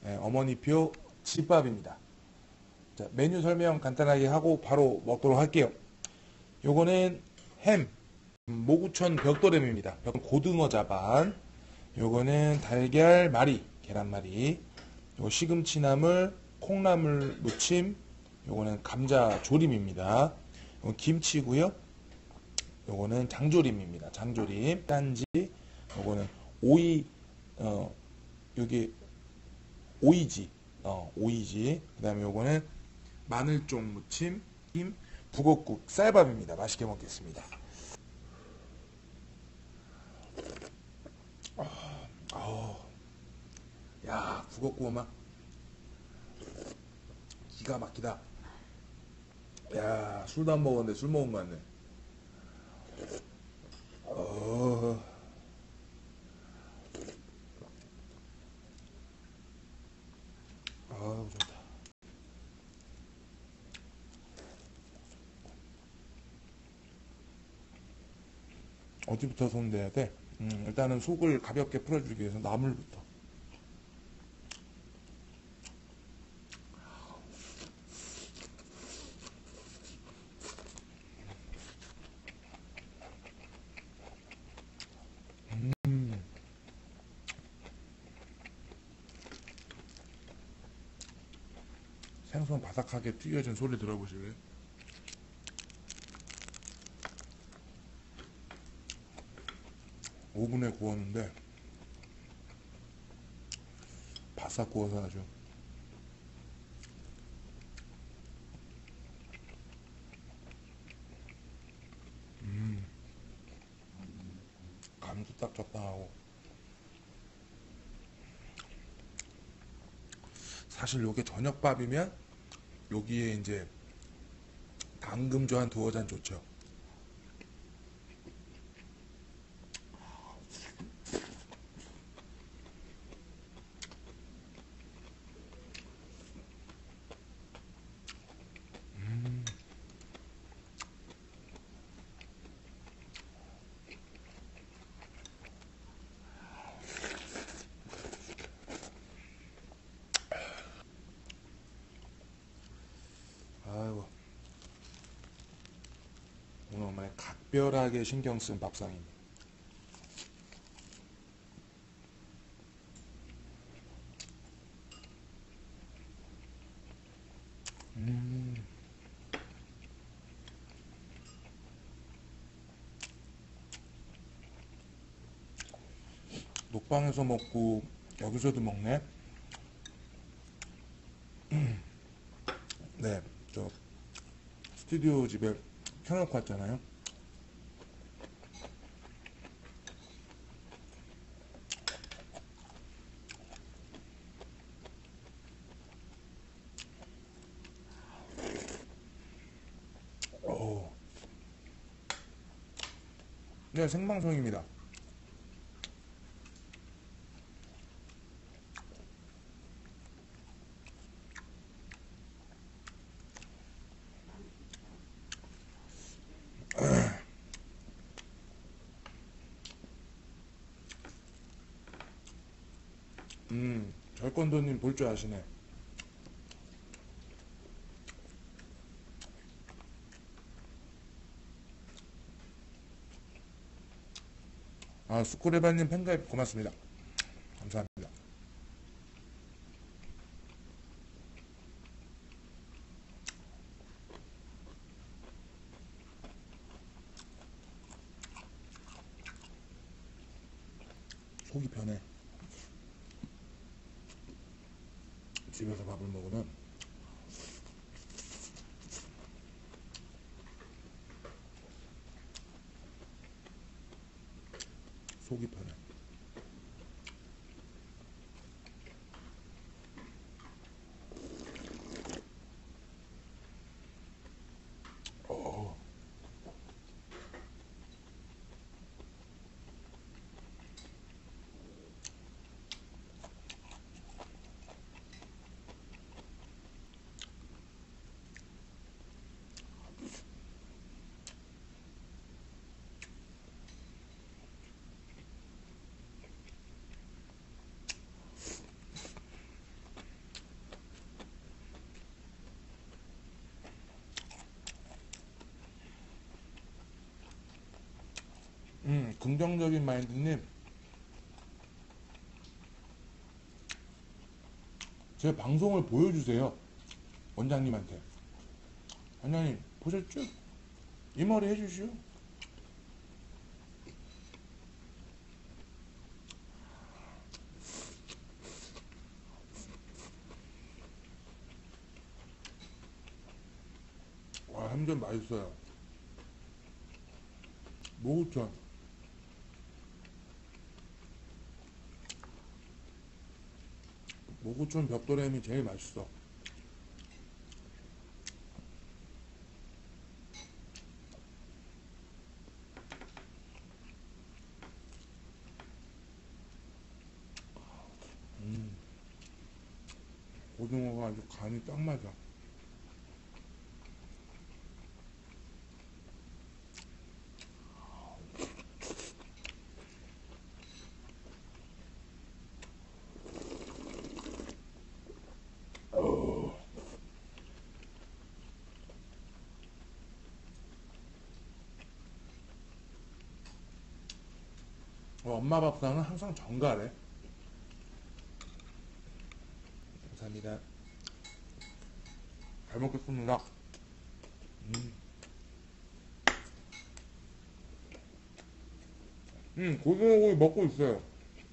어머니표 집밥입니다. 자, 메뉴 설명 간단하게 하고 바로 먹도록 할게요. 요거는 햄, 모구천 벽돌햄입니다. 고등어 자반. 요거는 달걀 말이, 계란말이. 요거 시금치나물, 콩나물 무침. 요거는 감자 조림입니다. 요건 김치고요. 요거는 장조림입니다. 장조림, 딴지. 요거는 오이, 여기 오이지, 오이지. 그다음에 요거는 마늘종 무침, 김, 북엇국, 쌀밥입니다. 맛있게 먹겠습니다. 야, 북엇국 막 기가 막히다. 야, 술도 안 먹었는데 술 먹은 거 같네. 어, 좋다. 어디부터 손대야 돼? 일단은 속을 가볍게 풀어주기 위해서 나물부터. 생선 바삭하게 튀겨진 소리 들어보실래요? 오븐에 구웠는데 바싹 구워서 아주 감도 딱 적당하고. 사실 요게 저녁밥이면 여기에 이제 당금주 한 두어 잔 좋죠. 아이고, 오늘 정말 각별하게 신경 쓴 밥상입니다. 녹방에서 먹고 여기서도 먹네. 네, 저 스튜디오 집에 켜놓고 왔잖아요. 오, 네, 생방송입니다. 절권도님 볼 줄 아시네. 아, 수쿠레바님 팬가입 고맙습니다. 감사합니다. 속이 편해. 집에서 밥을 먹으면 속이 편해. 어, 긍정적인 마인드님, 제 방송을 보여주세요. 원장님한테. 원장님, 보셨죠? 이 머리 해주시오. 와, 햄전 맛있어요. 모구천. 모구천 벽돌햄이 제일 맛있어. 고등어가 아주 간이 딱 맞아. 엄마 밥상은 항상 정갈해. 감사합니다. 잘 먹겠습니다. 고등어구이 먹고 있어요.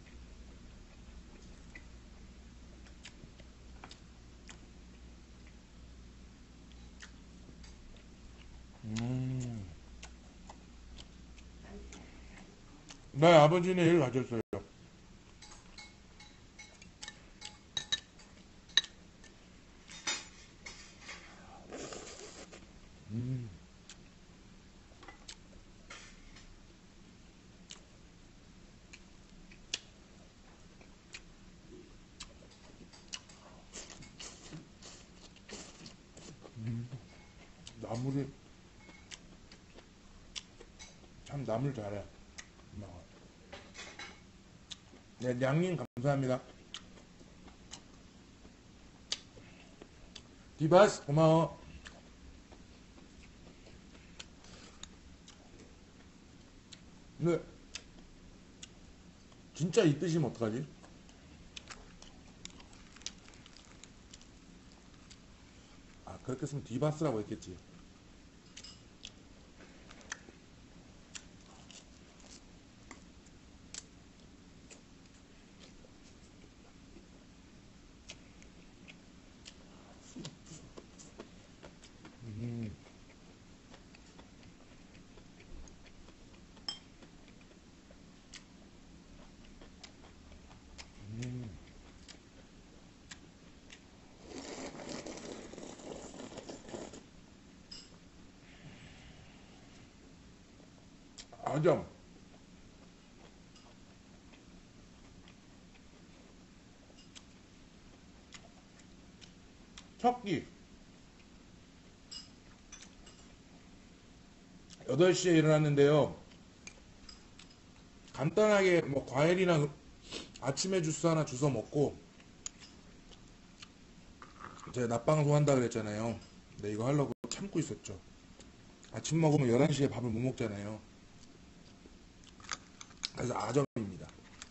네, 아버지는 일 가셨어요. 나물이 참 나물 잘해. 엄마가. 네, 양님 감사합니다. 디바스 고마워. 근데 진짜 이 뜻이면 어떡하지? 아, 그렇게 쓰면 디바스라고 했겠지. 아점. 첫 끼. 8시에 일어났는데요. 간단하게 뭐 과일이나 아침에 주스 하나 주워 먹고, 제가 낮방송 한다 그랬잖아요. 근데 이거 하려고 참고 있었죠. 아침 먹으면 11시에 밥을 못 먹잖아요. 그래서 아점입니다.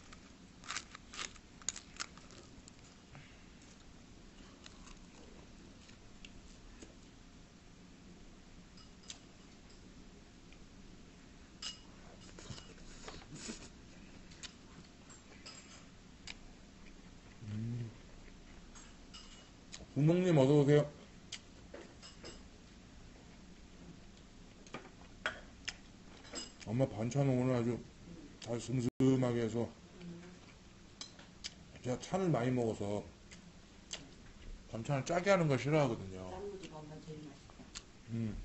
부모님 어서오세요. 엄마 반찬은 오늘 아주 잘 슴슴하게 해서, 제가 찬을 많이 먹어서 반찬을 짜게 하는 걸 싫어하거든요. 짠무지가 엄마 제일 맛있다. 음.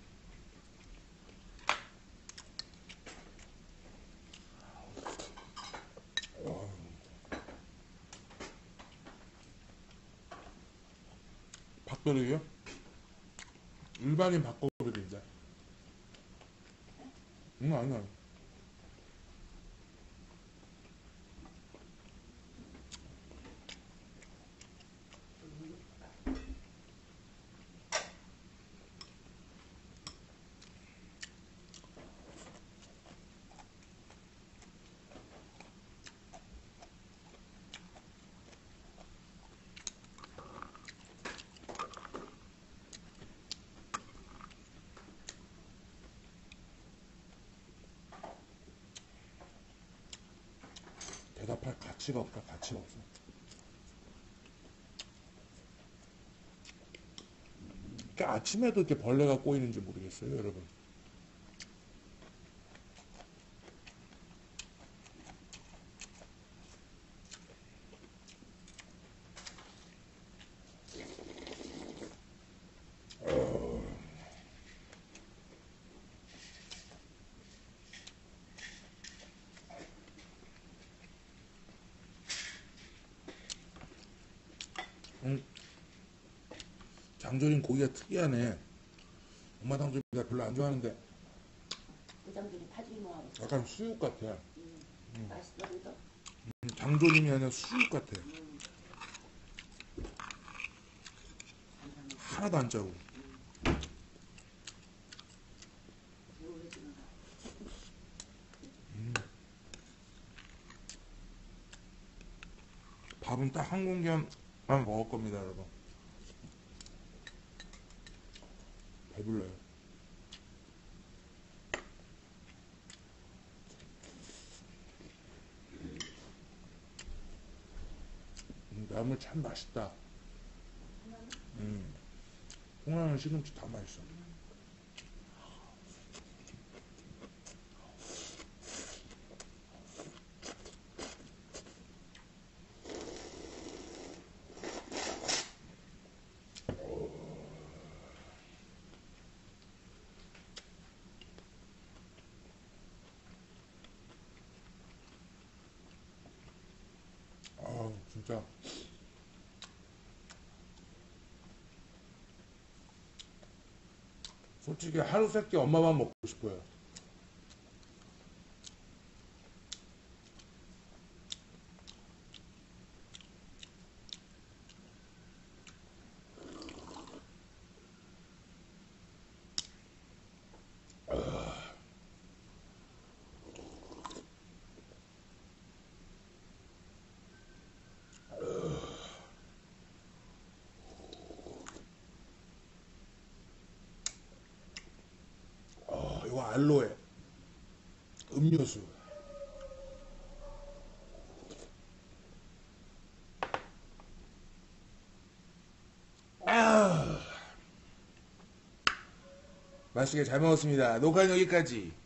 밥그릇이요? 일반인 밥그릇인데. 아니. 가치가 없다, 가치가 없어. 이렇게 아침에도 이렇게 벌레가 꼬이는지 모르겠어요, 여러분. 장조림 고기가 특이하네. 엄마 장조림 내가 별로 안 좋아하는데 그 장조림 파주기 뭐하고 있어? 약간 수육 같아. 맛있어 그래도? 장조림이 아니라 수육 같아. 하나도 안 짜고. 밥은 딱 한 공기만 먹을 겁니다, 여러분. 배불러요. 나물 참 맛있다. 콩나물 시금치 다 맛있어. 아, 진짜. 솔직히 하루 세끼 엄마만 먹고 싶어요. 이거 알로에 음료수. 아, 맛있게 잘 먹었습니다. 녹화는 여기까지.